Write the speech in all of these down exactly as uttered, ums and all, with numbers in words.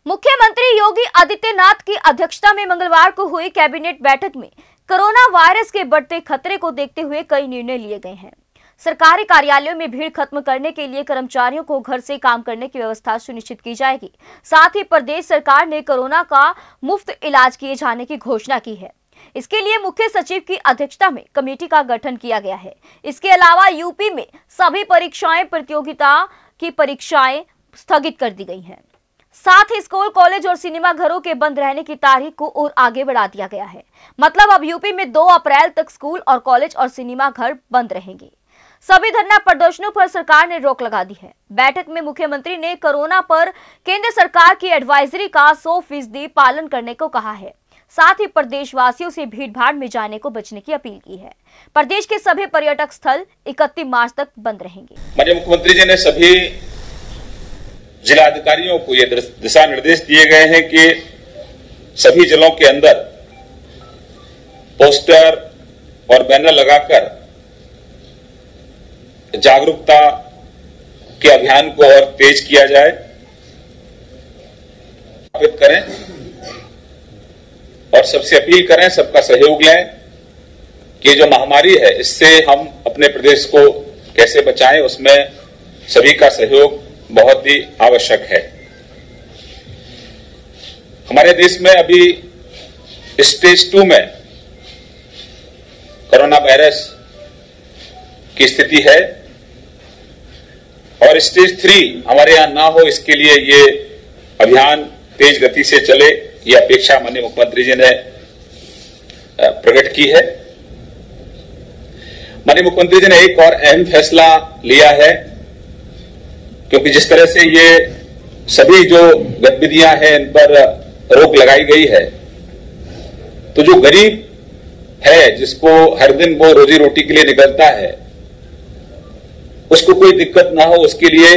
मुख्यमंत्री योगी आदित्यनाथ की अध्यक्षता में मंगलवार को हुई कैबिनेट बैठक में कोरोना वायरस के बढ़ते खतरे को देखते हुए कई निर्णय लिए गए हैं। सरकारी कार्यालयों में भीड़ खत्म करने के लिए कर्मचारियों को घर से काम करने की व्यवस्था सुनिश्चित की जाएगी। साथ ही प्रदेश सरकार ने कोरोना का मुफ्त इलाज किए जाने की घोषणा की है। इसके लिए मुख्य सचिव की अध्यक्षता में कमेटी का गठन किया गया है। इसके अलावा यूपी में सभी परीक्षाएं प्रतियोगिता की परीक्षाएं स्थगित कर दी गई हैं। साथ ही स्कूल, कॉलेज और सिनेमा घरों के बंद रहने की तारीख को और आगे बढ़ा दिया गया है। मतलब अब यूपी में दो अप्रैल तक स्कूल और कॉलेज और सिनेमा घर बंद रहेंगे। सभी धरना प्रदर्शनों पर सरकार ने रोक लगा दी है। बैठक में मुख्यमंत्री ने कोरोना पर केंद्र सरकार की एडवाइजरी का सौ फीसदी पालन करने को कहा है। साथ ही प्रदेशवासियों से भीड़ भाड़ में जाने को बचने की अपील की है। प्रदेश के सभी पर्यटक स्थल इकतीस मार्च तक बंद रहेंगे। माननीय मुख्यमंत्री जी ने सभी जिला अधिकारियों को ये दिशा निर्देश दिए गए हैं कि सभी जिलों के अंदर पोस्टर और बैनर लगाकर जागरूकता के अभियान को और तेज किया जाए, स्थापित करें और सबसे अपील करें, सबका सहयोग लें कि जो महामारी है इससे हम अपने प्रदेश को कैसे बचाएं, उसमें सभी का सहयोग बहुत ही आवश्यक है। हमारे देश में अभी स्टेज टू में कोरोना वायरस की स्थिति है और स्टेज थ्री हमारे यहां ना हो, इसके लिए ये अभियान तेज गति से चले, ये अपेक्षा माननीय मुख्यमंत्री जी ने प्रकट की है। माननीय मुख्यमंत्री जी ने एक और अहम फैसला लिया है, क्योंकि जिस तरह से ये सभी जो गतिविधियां हैं इन पर रोक लगाई गई है, तो जो गरीब है जिसको हर दिन वो रोजी रोटी के लिए निकलता है, उसको कोई दिक्कत ना हो, उसके लिए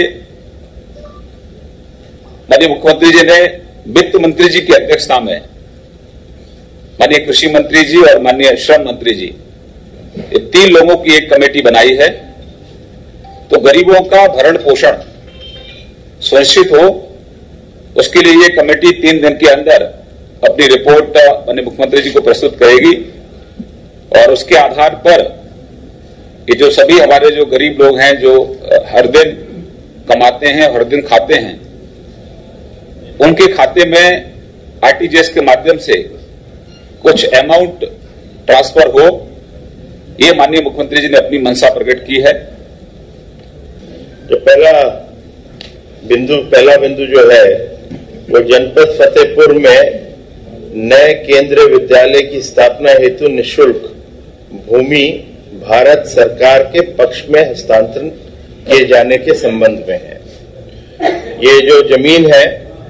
माननीय मुख्यमंत्री जी ने वित्त मंत्री जी की अध्यक्षता में माननीय कृषि मंत्री जी और माननीय श्रम मंत्री जी, ये तीन लोगों की एक कमेटी बनाई है। तो गरीबों का भरण पोषण सुनिश्चित हो, उसके लिए ये कमेटी तीन दिन के अंदर अपनी रिपोर्ट माननीय मुख्यमंत्री जी को प्रस्तुत करेगी और उसके आधार पर ये जो सभी हमारे जो गरीब लोग हैं, जो हर दिन कमाते हैं, हर दिन खाते हैं, उनके खाते में आरटीजीएस के माध्यम से कुछ अमाउंट ट्रांसफर हो, ये माननीय मुख्यमंत्री जी ने अपनी मंशा प्रकट की है। जो पहला बिंदु पहला बिंदु जो है वो जनपद फतेहपुर में नए केंद्रीय विद्यालय की स्थापना हेतु निःशुल्क भूमि भारत सरकार के पक्ष में हस्तांतरण किए जाने के संबंध में है। ये जो जमीन है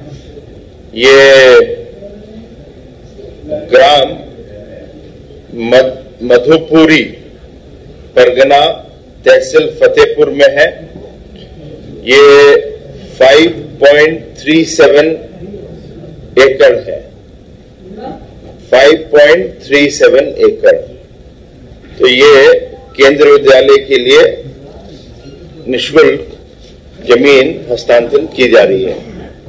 ये ग्राम मध, मधुपुरी परगना तहसील फतेहपुर में है। ये पाँच पॉइंट तीन सात एकड़ है, पाँच पॉइंट तीन सात एकड़। तो ये केंद्रीय विद्यालय के लिए निःशुल्क जमीन हस्तांतरण की जा रही है।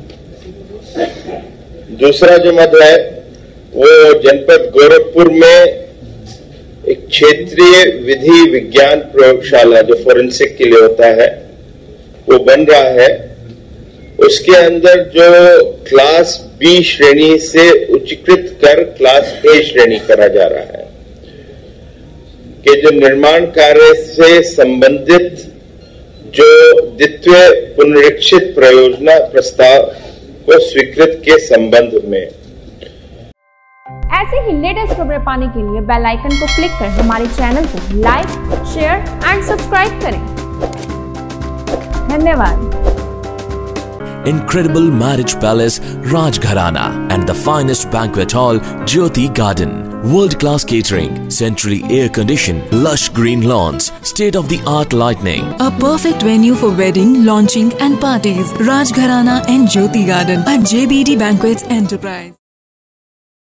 दूसरा जो मद है वो जनपद गोरखपुर में एक क्षेत्रीय विधि विज्ञान प्रयोगशाला जो फोरेंसिक के लिए होता है वो बन रहा है। उसके अंदर जो क्लास बी श्रेणी से उच्चीकृत कर क्लास ए श्रेणी करा जा रहा है कि जो निर्माण कार्य से संबंधित जो द्वितीय पुनरीक्षित परियोजना प्रस्ताव को स्वीकृत के संबंध में। ऐसे ही लेटेस्ट खबरें पाने के लिए बेल आइकन को क्लिक कर हमारे चैनल को लाइक, शेयर एंड सब्सक्राइब करें। धन्यवाद। Incredible marriage palace Rajgharana and the finest banquet hall Jyoti Garden. World-class catering, centrally air-conditioned, lush green lawns, state-of-the-art lighting. A perfect venue for wedding, launching and parties. Rajgharana and Jyoti Garden at J B D Banquets Enterprise.